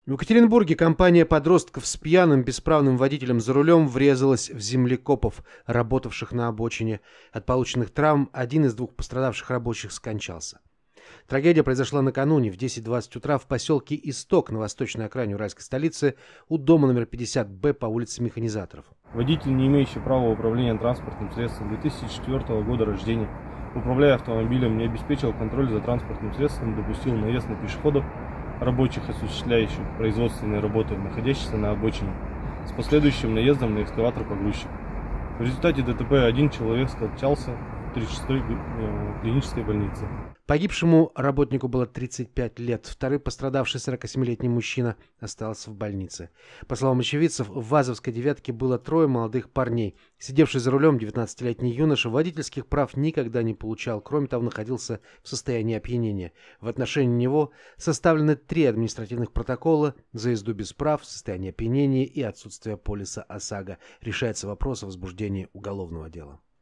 В Екатеринбурге компания подростков с пьяным бесправным водителем за рулем врезалась в землекопов, работавших на обочине. От полученных травм один из двух пострадавших рабочих скончался. Трагедия произошла накануне в 10:20 утра в поселке Исток на восточной окраине уральской столицы у дома номер 50Б по улице Механизаторов. Водитель, не имеющий права управления транспортным средством, 2004 года рождения, управляя автомобилем, не обеспечил контроль за транспортным средством, допустил наезд на пешеходов, рабочих, осуществляющих производственные работы, находящихся на обочине, с последующим наездом на экскаватор-погрузчик. В результате ДТП один человек скончался в 36-й клинической больнице. Погибшему работнику было 35 лет. Второй пострадавший 47-летний мужчина остался в больнице. По словам очевидцев, в ВАЗовской «девятке» было трое молодых парней. Сидевший за рулем 19-летний юноша водительских прав никогда не получал. Кроме того, находился в состоянии опьянения. В отношении него составлены 3 административных протокола за езду без прав, состояние опьянения и отсутствие полиса ОСАГО. Решается вопрос о возбуждении уголовного дела.